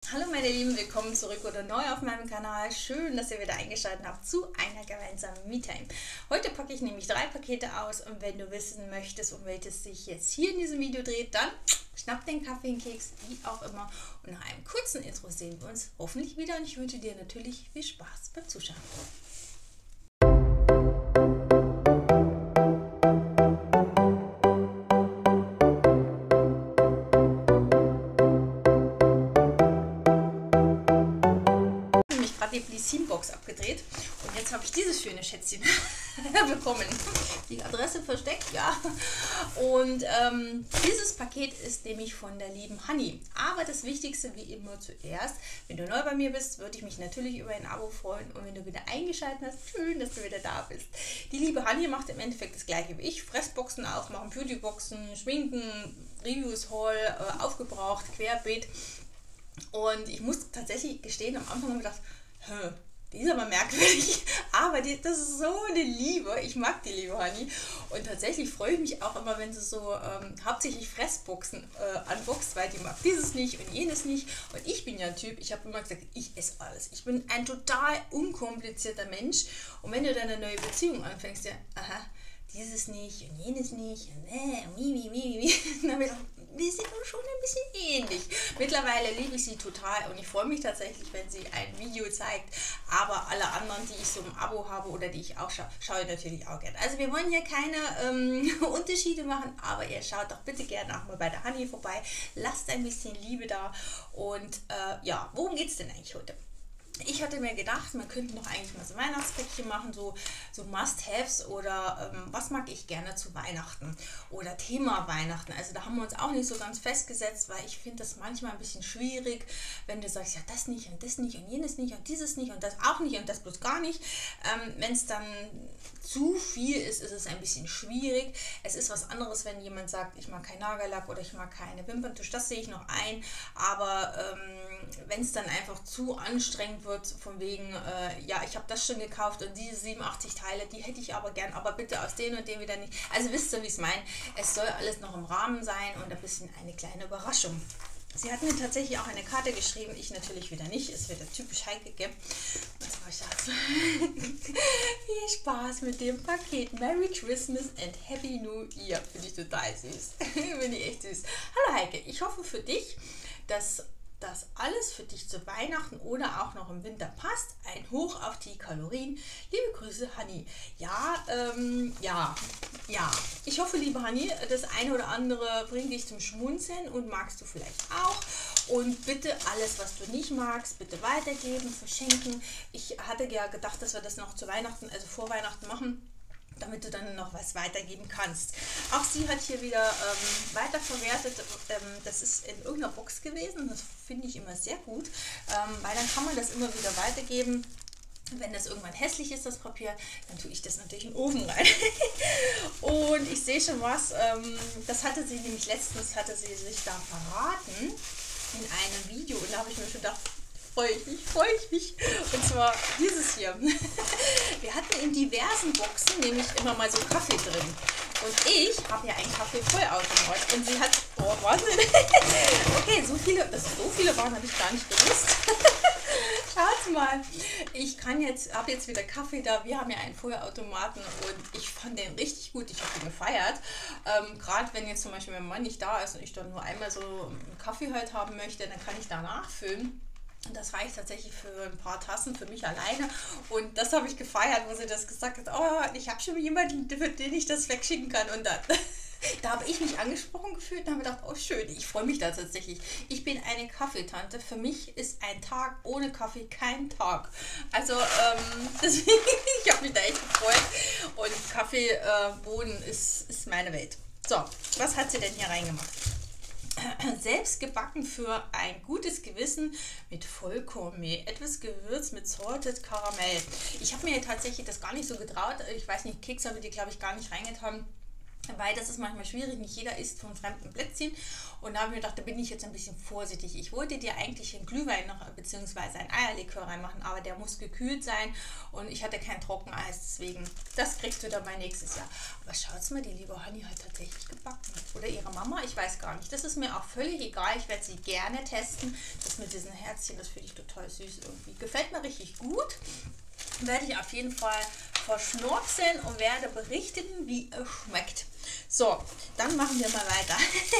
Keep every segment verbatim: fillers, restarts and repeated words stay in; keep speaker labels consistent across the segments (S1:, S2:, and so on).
S1: Hallo meine Lieben, willkommen zurück oder neu auf meinem Kanal. Schön, dass ihr wieder eingeschaltet habt zu einer gemeinsamen Me-Time. Heute packe ich nämlich drei Pakete aus und wenn du wissen möchtest, um welches sich jetzt hier in diesem Video dreht, dann schnapp den Kaffee, den Keks, wie auch immer. Und nach einem kurzen Intro sehen wir uns hoffentlich wieder und ich wünsche dir natürlich viel Spaß beim Zuschauen. Die Blissin-Box abgedreht und jetzt habe ich dieses schöne Schätzchen bekommen. Die Adresse versteckt, ja. Und ähm, dieses Paket ist nämlich von der lieben Hanni. Aber das Wichtigste wie immer zuerst, wenn du neu bei mir bist, würde ich mich natürlich über ein Abo freuen und wenn du wieder eingeschaltet hast, schön, dass du wieder da bist. Die liebe Hanni macht im Endeffekt das gleiche wie ich. Fressboxen aufmachen, Beautyboxen, Schminken, Reviews, Haul, äh, aufgebraucht, querbeet. Und ich muss tatsächlich gestehen, am Anfang habe ich gedacht, die ist aber merkwürdig, aber die, das ist so eine Liebe. Ich mag die liebe Hanni und tatsächlich freue ich mich auch immer, wenn sie so ähm, hauptsächlich Fressboxen äh, unboxt, weil die mag dieses nicht und jenes nicht und ich bin ja ein Typ, ich habe immer gesagt, ich esse alles. Ich bin ein total unkomplizierter Mensch und wenn du dann eine neue Beziehung anfängst, ja, aha, dieses nicht und jenes nicht und äh, mi, mi, mi, mi. Dann habe ich gedacht, wir sind uns schon ein bisschen ähnlich. Mittlerweile liebe ich sie total und ich freue mich tatsächlich, wenn sie ein Video zeigt, aber alle anderen, die ich so im Abo habe oder die ich auch schaue, schaue ich natürlich auch gerne. Also wir wollen hier keine ähm, Unterschiede machen, aber ihr schaut doch bitte gerne auch mal bei der Hanni vorbei, lasst ein bisschen Liebe da und äh, ja, worum geht es denn eigentlich heute? Ich hatte mir gedacht, man könnte noch eigentlich mal so Weihnachtspäckchen machen, so, so Must-Haves oder ähm, was mag ich gerne zu Weihnachten oder Thema Weihnachten. Also da haben wir uns auch nicht so ganz festgesetzt, weil ich finde das manchmal ein bisschen schwierig, wenn du sagst, ja das nicht und das nicht und jenes nicht und dieses nicht und das auch nicht und das bloß gar nicht. Ähm, wenn es dann zu viel ist, ist es ein bisschen schwierig. Es ist was anderes, wenn jemand sagt, ich mag keinen Nagellack oder ich mag keine Wimperntusch, das sehe ich noch ein, aber ähm, wenn es dann einfach zu anstrengend wird, von wegen, äh, ja, ich habe das schon gekauft und diese siebenundachtzig Teile, die hätte ich aber gern, aber bitte aus denen und dem wieder nicht. Also wisst ihr, wie ich es meine? Es soll alles noch im Rahmen sein und ein bisschen eine kleine Überraschung. Sie hat mir tatsächlich auch eine Karte geschrieben, ich natürlich wieder nicht, es wird ja typisch Heike geben. Und zwar, Schatz, viel Spaß mit dem Paket. Merry Christmas and Happy New Year. Finde ich total süß. Finde ich echt süß. Hallo Heike, ich hoffe für dich, dass das alles für dich zu Weihnachten oder auch noch im Winter passt. Ein Hoch auf die Kalorien. Liebe Grüße, Hanni. Ja, ähm, ja, ja. Ich hoffe, liebe Hanni, das eine oder andere bringt dich zum Schmunzeln und magst du vielleicht auch. Und bitte alles, was du nicht magst, bitte weitergeben, verschenken. Ich hatte ja gedacht, dass wir das noch zu Weihnachten, also vor Weihnachten machen, damit du dann noch was weitergeben kannst. Auch sie hat hier wieder ähm, weiterverwertet, ähm, das ist in irgendeiner Box gewesen, das finde ich immer sehr gut, ähm, weil dann kann man das immer wieder weitergeben. Wenn das irgendwann hässlich ist, das Papier, dann tue ich das natürlich in den Ofen rein. Und ich sehe schon was, ähm, das hatte sie nämlich letztens, hatte sie sich da verraten in einem Video und da habe ich mir schon gedacht, freue ich mich, freue ich mich. Und zwar dieses hier. Wir hatten in diversen Boxen nämlich immer mal so Kaffee drin. Und ich habe ja einen Kaffee-Vollautomat. Und sie hat, oh Wahnsinn. Okay, so viele, dass so viele waren, habe ich gar nicht gewusst. Schaut mal, ich kann jetzt, habe jetzt wieder Kaffee da. Wir haben ja einen Vollautomaten und ich fand den richtig gut. Ich habe den gefeiert. Ähm, Gerade wenn jetzt zum Beispiel mein Mann nicht da ist und ich dann nur einmal so einen Kaffee halt haben möchte, dann kann ich da nachfüllen. Und das reicht tatsächlich für ein paar Tassen für mich alleine. Und das habe ich gefeiert, wo sie das gesagt hat, oh, ich habe schon jemanden, für den ich das wegschicken kann. Und dann, da habe ich mich angesprochen gefühlt und habe gedacht, oh schön, ich freue mich da tatsächlich. Ich bin eine Kaffeetante. Für mich ist ein Tag ohne Kaffee kein Tag. Also ähm, deswegen, ich habe mich da echt gefreut. Und Kaffeebohnen äh, ist, ist meine Welt. So, was hat sie denn hier reingemacht? Selbst gebacken für ein gutes Gewissen mit Vollkornmehl, etwas Gewürz mit Salted Karamell. Ich habe mir tatsächlich das gar nicht so getraut. Ich weiß nicht, Keks habe ich die, glaube ich, gar nicht reingetan. weil das ist manchmal schwierig, nicht jeder isst von fremden Plätzchen. Und da habe ich mir gedacht, da bin ich jetzt ein bisschen vorsichtig. Ich wollte dir eigentlich einen Glühwein noch, beziehungsweise ein Eierlikör reinmachen, aber der muss gekühlt sein und ich hatte kein Trockeneis, deswegen, das kriegst du dann mal nächstes Jahr. Aber schaut's mal, die liebe Honey hat tatsächlich gebacken. Oder ihre Mama, ich weiß gar nicht. Das ist mir auch völlig egal, ich werde sie gerne testen. Das mit diesen Herzchen, das finde ich total süß irgendwie. Gefällt mir richtig gut. Werde ich auf jeden Fall verschnorzeln und werde berichten, wie es schmeckt. So, dann machen wir mal weiter.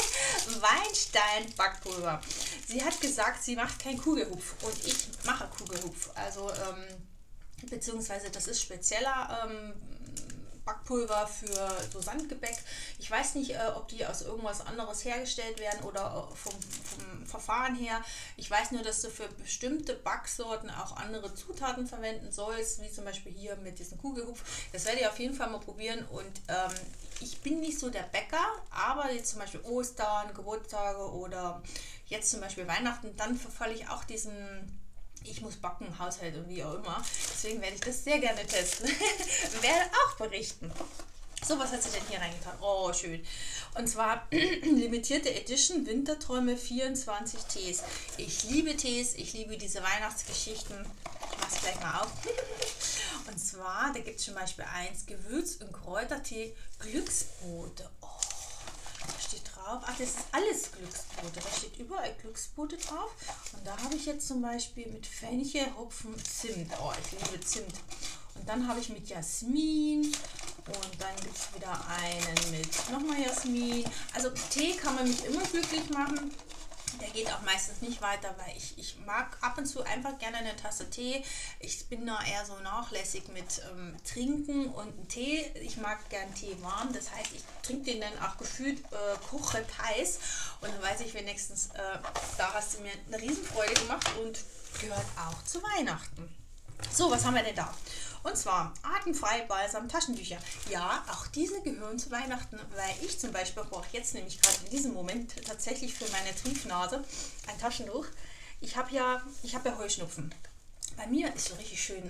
S1: Weinstein Backpulver. Sie hat gesagt, sie macht keinen Kugelhupf und ich mache Kugelhupf. Also, ähm, beziehungsweise das ist spezieller ähm, Backpulver für so Sandgebäck. Ich weiß nicht, äh, ob die aus irgendwas anderes hergestellt werden oder äh, vom, vom Verfahren her. Ich weiß nur, dass du für bestimmte Backsorten auch andere Zutaten verwenden sollst, wie zum Beispiel hier mit diesem Kugelhupf. Das werde ich auf jeden Fall mal probieren und ähm, ich bin nicht so der Bäcker, aber jetzt zum Beispiel Ostern, Geburtstage oder jetzt zum Beispiel Weihnachten, dann verfalle ich auch diesen ich muss backen, Haushalt und wie auch immer. Deswegen werde ich das sehr gerne testen. Werde auch berichten. So, was hat sie denn hier reingetan? Oh, schön. Und zwar limitierte Edition Winterträume vierundzwanzig Tees. Ich liebe Tees, ich liebe diese Weihnachtsgeschichten. Ich mache es gleich mal auf. Und zwar, da gibt es zum Beispiel eins, Gewürz- und Kräutertee, Glücksbrote. Oh. Da steht drauf, ach, das ist alles Glücksbrote. Da steht überall Glücksbrote drauf. Und da habe ich jetzt zum Beispiel mit Fenchel, Hopfen, Zimt. Oh, ich liebe Zimt. Und dann habe ich mit Jasmin. Und dann gibt es wieder einen mit nochmal Jasmin. Also Tee kann man mich immer glücklich machen. Der geht auch meistens nicht weiter, weil ich, ich mag ab und zu einfach gerne eine Tasse Tee. Ich bin da eher so nachlässig mit ähm, Trinken und einen Tee. Ich mag gern Tee warm, das heißt, ich trinke den dann auch gefühlt äh, kochend heiß. Und dann weiß ich wenigstens, äh, da hast du mir eine Riesenfreude gemacht und gehört auch zu Weihnachten. So, was haben wir denn da? Und zwar atemfrei Balsam Taschentücher. Ja, auch diese gehören zu Weihnachten, weil ich zum Beispiel brauche jetzt nämlich gerade in diesem Moment tatsächlich für meine Triefnase ein Taschentuch. Ich habe ja, ich habe ja Heuschnupfen. Bei mir ist so richtig schön.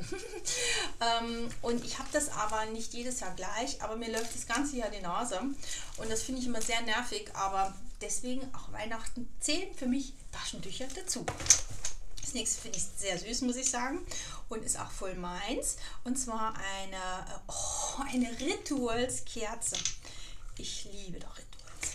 S1: ähm, und ich habe das aber nicht jedes Jahr gleich, aber mir läuft das ganze Jahr die Nase. Und das finde ich immer sehr nervig, aber deswegen auch Weihnachten zählen für mich Taschentücher dazu. Das nächste finde ich sehr süß, muss ich sagen, und ist auch voll meins. Und zwar eine, oh, eine Rituals-Kerze. Ich liebe doch Rituals.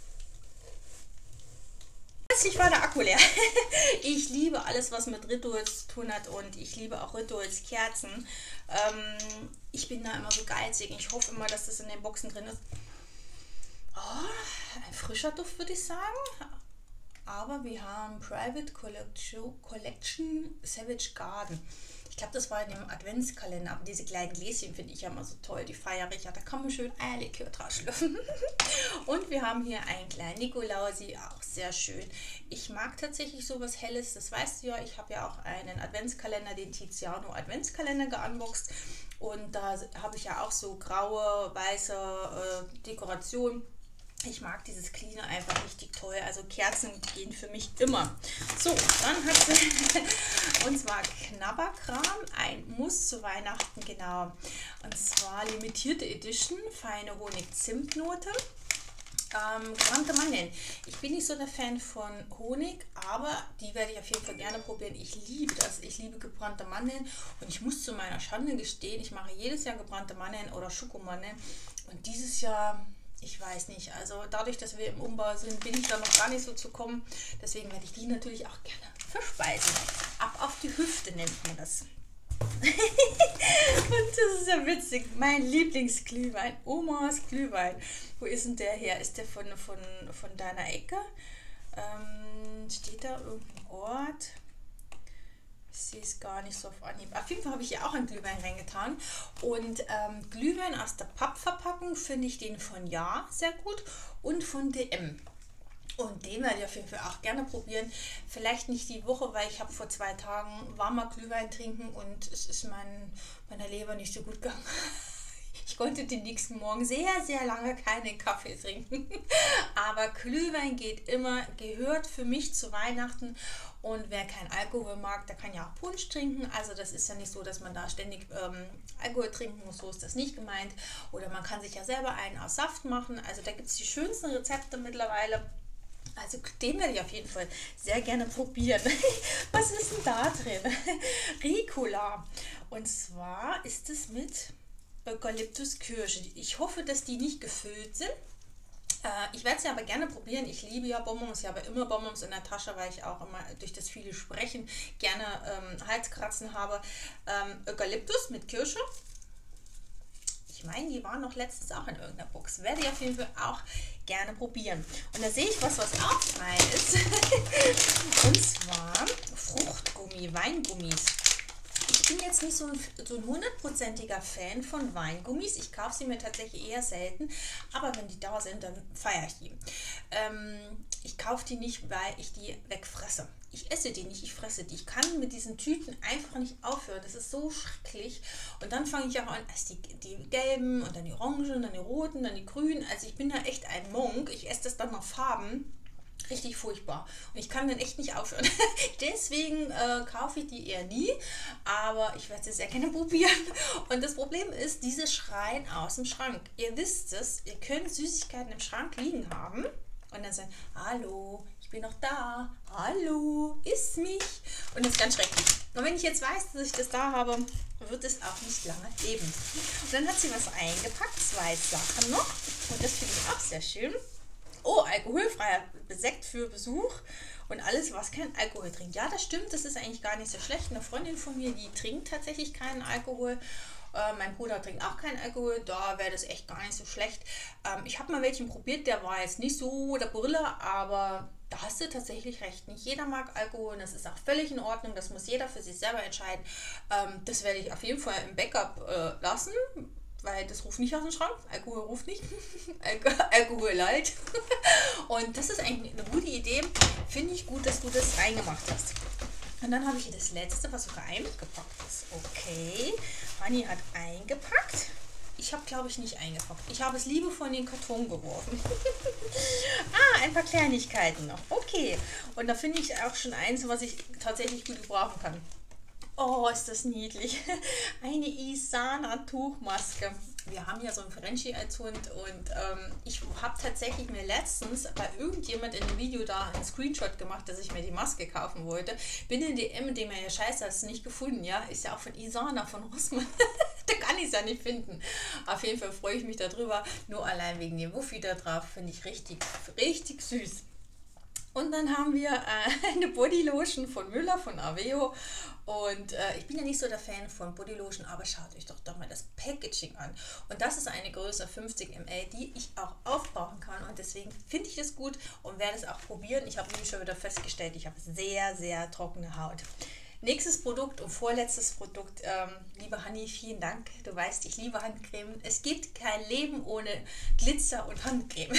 S1: Plötzlich war der Akku leer. Ich liebe alles, was mit Rituals zu tun hat und ich liebe auch Rituals-Kerzen. Ähm, ich bin da immer so geizig. Ich hoffe immer, dass das in den Boxen drin ist. Oh, ein frischer Duft, würde ich sagen. Aber wir haben Private Collection, Collection Savage Garden. Ich glaube, das war in dem Adventskalender. Aber diese kleinen Gläschen finde ich ja immer so toll. Die feiere ich ja. Da kann man schön Eierlikör draus schlürfen. Und wir haben hier einen kleinen Nikolausi. Auch sehr schön. Ich mag tatsächlich sowas Helles. Das weißt du ja. Ich habe ja auch einen Adventskalender, den Tiziano Adventskalender geunboxed. Und da habe ich ja auch so graue, weiße äh, Dekorationen. Ich mag dieses Clean einfach richtig toll. Also Kerzen gehen für mich immer. So, dann hat sie und zwar Knabberkram, ein Muss zu Weihnachten, genau. Und zwar limitierte Edition, feine Honig-Zimtnote. Ähm, gebrannte Mandeln. Ich bin nicht so der Fan von Honig, aber die werde ich auf jeden Fall gerne probieren. Ich liebe das. Ich liebe gebrannte Mandeln und ich muss zu meiner Schande gestehen, ich mache jedes Jahr gebrannte Mandeln oder Schokomandeln und dieses Jahr... Ich weiß nicht, also dadurch, dass wir im Umbau sind, bin ich da noch gar nicht so zu kommen. Deswegen werde ich die natürlich auch gerne verspeisen. Ab auf die Hüfte nennt man das. Und das ist ja witzig. Mein Lieblingsglühwein, Omas Glühwein. Wo ist denn der her? Ist der von, von, von deiner Ecke? Ähm, steht da irgendein Ort? Ich sehe es gar nicht so auf Anhieb. Auf jeden Fall habe ich hier auch einen Glühwein reingetan. Und ähm, Glühwein aus der Pappverpackung finde ich den von Ja sehr gut und von D M. Und den werde ich auf jeden Fall auch gerne probieren. Vielleicht nicht die Woche, weil ich habe vor zwei Tagen warmer Glühwein trinken und es ist mein, meiner Leber nicht so gut gegangen. Ich konnte den nächsten Morgen sehr, sehr lange keinen Kaffee trinken. Aber Glühwein geht immer, gehört für mich zu Weihnachten. Und wer keinen Alkohol mag, der kann ja auch Punsch trinken. Also das ist ja nicht so, dass man da ständig ähm, Alkohol trinken muss. So ist das nicht gemeint. Oder man kann sich ja selber einen aus Saft machen. Also da gibt es die schönsten Rezepte mittlerweile. Also den werde ich auf jeden Fall sehr gerne probieren. Was ist denn da drin? Ricola. Und zwar ist es mit Eukalyptus-Kirsche. Ich hoffe, dass die nicht gefüllt sind. Äh, ich werde sie aber gerne probieren. Ich liebe ja Bonbons. Ich habe immer Bonbons in der Tasche, weil ich auch immer durch das viele Sprechen gerne ähm, Halskratzen habe. Ähm, Eukalyptus mit Kirsche. Ich meine, die waren noch letztens auch in irgendeiner Box. Werde ich auf jeden Fall auch gerne probieren. Und da sehe ich was, was auch frei ist. Und zwar Fruchtgummi, Weingummis. Ich bin jetzt nicht so ein, so ein hundertprozentiger Fan von Weingummis. Ich kaufe sie mir tatsächlich eher selten. Aber wenn die da sind, dann feiere ich die. Ähm, ich kaufe die nicht, weil ich die wegfresse. Ich esse die nicht, ich fresse die. Ich kann mit diesen Tüten einfach nicht aufhören. Das ist so schrecklich. Und dann fange ich auch an, erst die, die gelben und dann die orangen, dann die roten, dann die grünen. Also ich bin da echt ein Monk. Ich esse das dann nach Farben. Richtig furchtbar. Und ich kann dann echt nicht aufhören. Deswegen äh, kaufe ich die eher nie. Aber ich werde sie sehr gerne probieren. Und das Problem ist, diese schreien aus dem Schrank. Ihr wisst es, ihr könnt Süßigkeiten im Schrank liegen haben. Und dann sagen, hallo, ich bin noch da. Hallo, iss mich. Und das ist ganz schrecklich. Und wenn ich jetzt weiß, dass ich das da habe, wird es auch nicht lange leben. Und dann hat sie was eingepackt. Zwei Sachen noch. Und das finde ich auch sehr schön. Oh, alkoholfreier Sekt für Besuch und alles, was kein Alkohol trinkt. Ja, das stimmt, das ist eigentlich gar nicht so schlecht. Eine Freundin von mir, die trinkt tatsächlich keinen Alkohol. Äh, mein Bruder trinkt auch keinen Alkohol, da wäre das echt gar nicht so schlecht. Ähm, ich habe mal welchen probiert, der war jetzt nicht so der Brille, aber da hast du tatsächlich recht. Nicht jeder mag Alkohol und das ist auch völlig in Ordnung. Das muss jeder für sich selber entscheiden. Ähm, das werde ich auf jeden Fall im Backup äh, lassen. Weil das ruft nicht aus dem Schrank. Alkohol ruft nicht. Alkohol leid. Und das ist eigentlich eine gute Idee. Finde ich gut, dass du das reingemacht hast. Und dann habe ich hier das letzte, was sogar eingepackt ist. Okay. Fanny hat eingepackt. Ich habe, glaube ich, nicht eingepackt. Ich habe es liebevoll in den Karton geworfen. Ah, ein paar Kleinigkeiten noch. Okay. Und da finde ich auch schon eins, was ich tatsächlich gut gebrauchen kann. Oh, ist das niedlich. Eine Isana-Tuchmaske. Wir haben ja so einen Frenchie als Hund und ähm, ich habe tatsächlich mir letztens bei irgendjemand in einem Video da einen Screenshot gemacht, dass ich mir die Maske kaufen wollte. Bin in D M, dem er ja scheiße, hast du nicht gefunden, ja? Ist ja auch von Isana, von Rossmann. Da kann ich es ja nicht finden. Auf jeden Fall freue ich mich darüber. Nur allein wegen dem Wuffi da drauf finde ich richtig, richtig süß. Und dann haben wir äh, eine Bodylotion von Müller, von Aveo. Und äh, ich bin ja nicht so der Fan von Bodylotion, aber schaut euch doch, doch mal das Packaging an. Und das ist eine Größe fünfzig Milliliter, die ich auch aufbrauchen kann. Und deswegen finde ich es gut und werde es auch probieren. Ich habe nämlich schon wieder festgestellt, ich habe sehr, sehr trockene Haut. Nächstes Produkt und vorletztes Produkt, ähm, liebe Hanni, vielen Dank. Du weißt, ich liebe Handcreme. Es gibt kein Leben ohne Glitzer und Handcreme.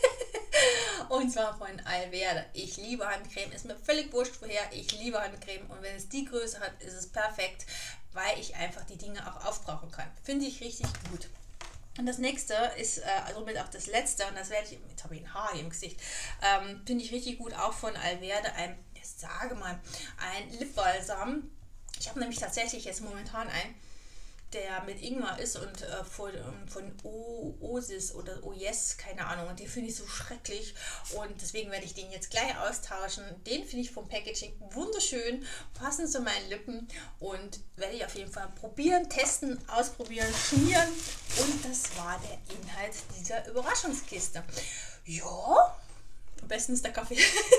S1: Und zwar von Alverde. Ich liebe Handcreme. Ist mir völlig wurscht woher. Ich liebe Handcreme. Und wenn es die Größe hat, ist es perfekt, weil ich einfach die Dinge auch aufbrauchen kann. Finde ich richtig gut. Und das nächste ist, äh, also mit auch das letzte, und das werde ich, jetzt habe ich ein Haar hier im Gesicht, ähm, finde ich richtig gut, auch von Alverde, ein, ich sage mal, ein Lipbalsam. Ich habe nämlich tatsächlich jetzt momentan einen, der mit Ingwer ist und äh, von, ähm, von o Osis oder Oyes, keine Ahnung, und den finde ich so schrecklich und deswegen werde ich den jetzt gleich austauschen. Den finde ich vom Packaging wunderschön, passend zu meinen Lippen und werde ich auf jeden Fall probieren, testen, ausprobieren, schmieren und das war der Inhalt dieser Überraschungskiste. Ja, am besten ist der Kaffee.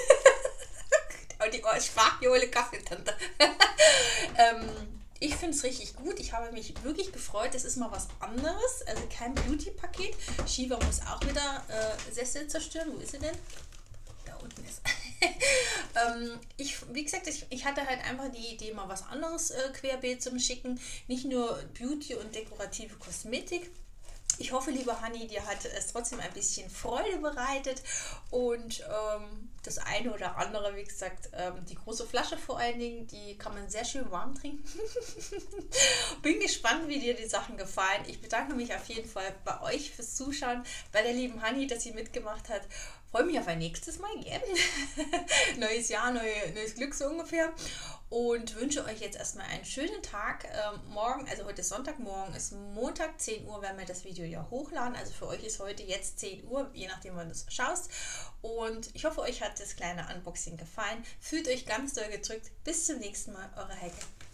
S1: Und die sprachjohle Kaffeetante. ähm, Ich finde es richtig gut. Ich habe mich wirklich gefreut. Es ist mal was anderes. Also kein Beauty-Paket. Shiva muss auch wieder äh, Sessel zerstören. Wo ist sie denn? Da unten ist. ähm, ich, wie gesagt, ich, ich hatte halt einfach die Idee, mal was anderes äh, querbeet zum Schicken. Nicht nur Beauty und dekorative Kosmetik. Ich hoffe, liebe Hanni, dir hat es trotzdem ein bisschen Freude bereitet und ähm, das eine oder andere, wie gesagt, ähm, die große Flasche vor allen Dingen, die kann man sehr schön warm trinken. Bin gespannt, wie dir die Sachen gefallen. Ich bedanke mich auf jeden Fall bei euch fürs Zuschauen, bei der lieben Hanni, dass sie mitgemacht hat. Freue mich auf ein nächstes Mal, gell? Neues Jahr, neue, neues Glück so ungefähr. Und wünsche euch jetzt erstmal einen schönen Tag. Ähm, morgen, also heute ist Sonntag, morgen ist Montag, zehn Uhr werden wir das Video ja hochladen. Also für euch ist heute jetzt zehn Uhr, je nachdem wann du es schaust. Und ich hoffe, euch hat das kleine Unboxing gefallen. Fühlt euch ganz doll gedrückt. Bis zum nächsten Mal, eure Heike.